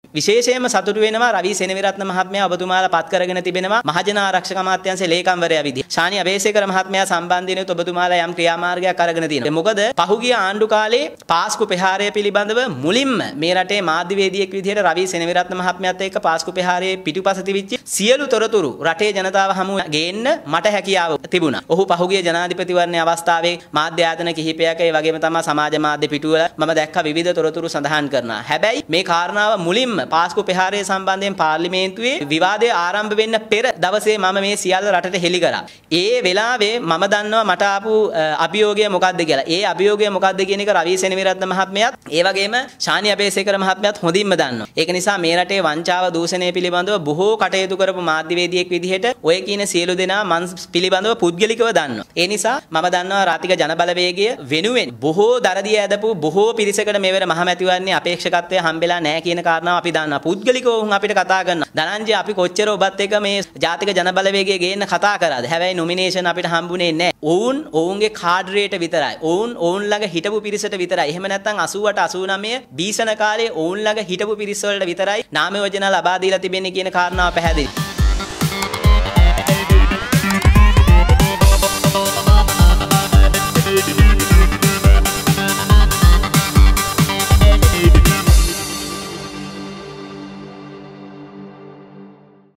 විශේෂයෙන්ම සතුටු වෙනවා රවි සෙනවිරත්න මහත්මයා ඔබතුමාලා පත් කරගෙන තිබෙනවා මහජන ආරක්ෂක අමාත්‍යාංශයේ ලේකම්වරයා විදිහට. ශානි අබේසේකර මහත්මයා සම්බන්ධයෙන් ඔබතුමාලා යම් ක්‍රියාමාර්ගයක් අරගෙන තියෙනවා. මොකද පහුගිය ආණ්ඩු කාලේ පාස්කු ප්‍රහාරය පිළිබඳව මුලින්ම මේ රටේ මාධ්‍යවේදියෙක් විදිහට රවි සෙනවිරත්න මහත්මයාත් එක්ක පාස්කු ප්‍රහාරයේ පිටුපස තිබිච්ච සියලු තොරතුරු රටේ ජනතාව හමු ගේන්න මට හැකියාව තිබුණා. ඔහු පහුගිය ජනාධිපතිවරණ අවස්ථාවේ මාධ්‍ය ආයතන කිහිපයක ඒ වගේම තමයි සමාජ මාධ්‍ය පිටුවල මම දැක්ක විවිධ තොරතුරු සඳහන් කරනවා. හැබැයි මේ කාරණාව මුලින්ම පාස්කු ප්‍රහාරය සම්බන්ධයෙන් පාර්ලිමේන්තුවේ විවාදය ආරම්භ වෙන්න පෙර දවසේ මම මේ සියල්ල රටට හෙළි කරා. ඒ වෙලාවේ මම දන්නවා මට ආපු අභියෝගය මොකක්ද කියලා. ඒ අභියෝගය මොකක්ද කියන එක රවි සෙනවිරත්න මහත්මයාත් ඒ වගේම ශානි අබේසේකර මහත්මයාත් හොඳින්ම දන්නවා. ඒක නිසා මේ රටේ වංචාව දූෂණය පිළිබඳව බොහෝ කටයුතු කරපු මාධ්‍යවේදියෙක් විදිහට ඔය කියන සියලු දෙනා මන් පිළිබඳව පුද්ගලිකව දන්නවා. ඒ නිසා මම දන්නවා රාතික ජනබලවේගය වෙනුවෙන් බොහෝ දරදිය ඇදපු බොහෝ පිරිසකට මෙවර මහමැතිවරණයේ අපේක්ෂකත්වය හම්බෙලා නැහැ කියන කාරණාව අපි දන්නවා. පුද්ගලිකව උන් අපිට කතා කරනවා. ධනංජය අපි කොච්චර ඔබත් එක්ක මේ ජාතික ජනබලවේගය ගේන්න කතා කරාද? හැබැයි නොමිනේෂන් අපිට හම්බුනේ නැහැ. ඔවුන්ගේ කාඩරේට විතරයි. ඔවුන් ළඟ හිටපු පිරිසට විතරයි. එහෙම නැත්නම් 88 89 බීසන කාලේ ඔවුන් ළඟ හිටපු පිරිස වලට විතරයි නාම යෝජනා ලබා දීලා තිබෙන්නේ කියන කාරණාව පැහැදිලි.